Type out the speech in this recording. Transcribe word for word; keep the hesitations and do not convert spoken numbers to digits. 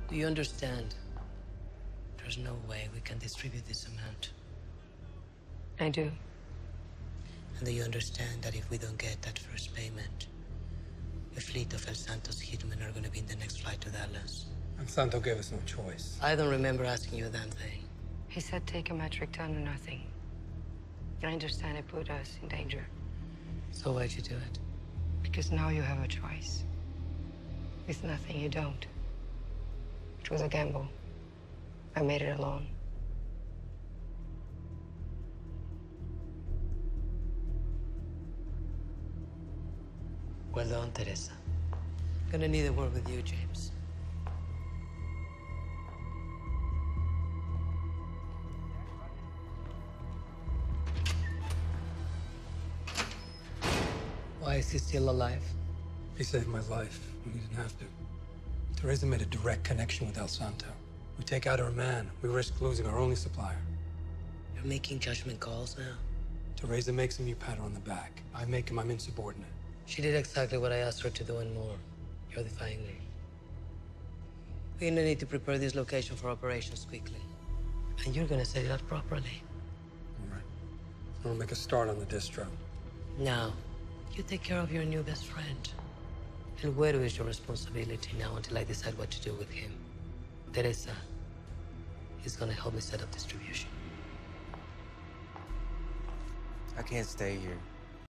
Do you understand? There's no way we can distribute this amount. I do. And do you understand that if we don't get that first payment, a fleet of El Santo's hitmen are gonna be in the next flight to Dallas? And Santo gave us no choice. I don't remember asking you a damn thing. He said take a metric ton or nothing. I understand it put us in danger. So why'd you do it? Because now you have a choice. With nothing, you don't. It was a gamble. I made it alone. Well done, Teresa. Gonna need a word with you, James. Why is he still alive? He saved my life when he didn't have to. Teresa made a direct connection with El Santo. We take out our man, we risk losing our only supplier. You're making judgment calls now? Teresa makes him you pat her on the back. I make him I'm insubordinate. She did exactly what I asked her to do and more. You're defying me. We're gonna need to prepare this location for operations quickly. And you're gonna set it up properly. All right. So we'll make a start on the distro. Now, you take care of your new best friend. El Güero is your responsibility now until I decide what to do with him. Teresa is gonna help me set up distribution. I can't stay here.